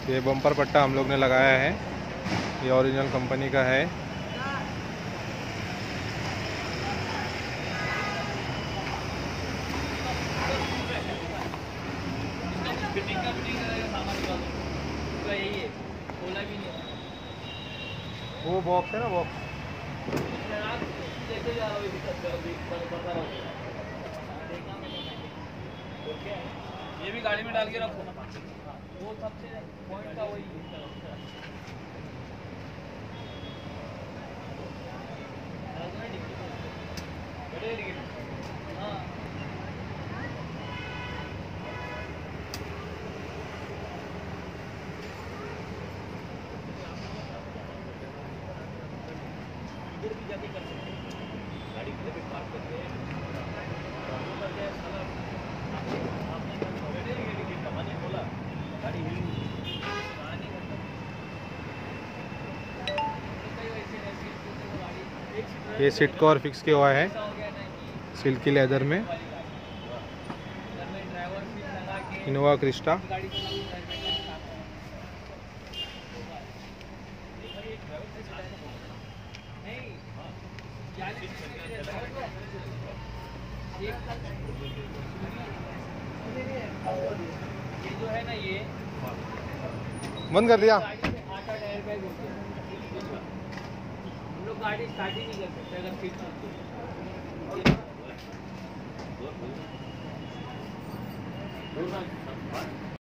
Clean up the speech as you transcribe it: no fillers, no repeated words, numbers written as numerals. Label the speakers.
Speaker 1: ये बम्पर पट्टा हम लोग ने लगाया है, ये ओरिजिनल कंपनी का है। वो बॉक्स है ना, बॉक्स
Speaker 2: ये भी गाड़ी में डाल के रखो, वो सबसे पॉइंट का वही इधर भी जाके कर सकते हैं, गाड़ी किधर भी पार्क करके
Speaker 1: ये सीट कवर फिक्स किया हुआ है सिल्की लेदर में, इनोवा क्रिस्टा।
Speaker 2: ये जो है ना, ये
Speaker 1: बंद कर दिया।
Speaker 2: हम लोग गाड़ी स्टार्ट ही नहीं कर सकते अगर सीट चलती है।